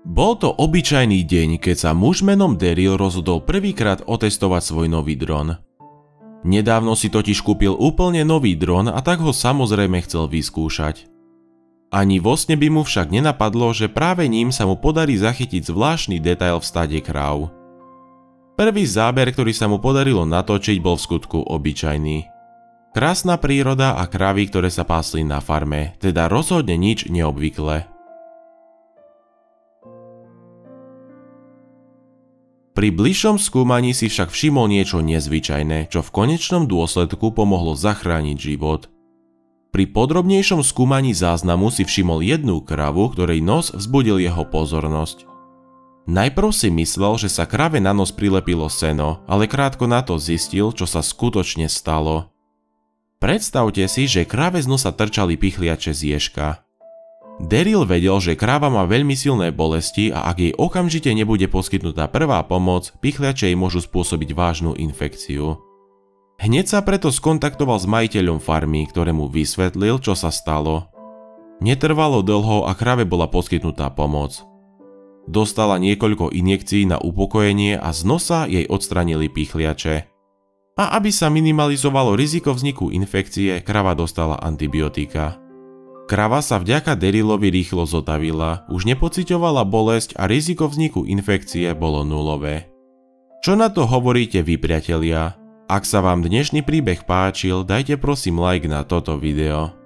Bol to obyčajný deň, keď sa muž menom Daryl rozhodol prvýkrát otestovať svoj nový dron. Nedávno si totiž kúpil úplne nový dron a tak ho samozrejme chcel vyskúšať. Ani vo sne by mu však nenapadlo, že práve ním sa mu podarí zachytiť zvláštny detail v stáde kráv. Prvý záber, ktorý sa mu podarilo natočiť, bol v skutku obyčajný. Krásna príroda a krávy, ktoré sa pásli na farme, teda rozhodne nič neobvyklé. Pri bližšom skúmaní si však všimol niečo nezvyčajné, čo v konečnom dôsledku pomohlo zachrániť život. Pri podrobnejšom skúmaní záznamu si všimol jednu kravu, ktorej nos vzbudil jeho pozornosť. Najprv si myslel, že sa krave na nos prilepilo seno, ale krátko na to zistil, čo sa skutočne stalo. Predstavte si, že kráve z nosa trčali pichliače z ježka. Daryl vedel, že kráva má veľmi silné bolesti a ak jej okamžite nebude poskytnutá prvá pomoc, pichliače jej môžu spôsobiť vážnu infekciu. Hneď sa preto skontaktoval s majiteľom farmy, ktorému vysvetlil, čo sa stalo. Netrvalo dlho a kráve bola poskytnutá pomoc. Dostala niekoľko injekcií na upokojenie a z nosa jej odstranili pichliače. A aby sa minimalizovalo riziko vzniku infekcie, krava dostala antibiotika. Krava sa vďaka Darylovi rýchlo zotavila, už nepociťovala bolesť a riziko vzniku infekcie bolo nulové. Čo na to hovoríte vy, priatelia? Ak sa vám dnešný príbeh páčil, dajte prosím like na toto video.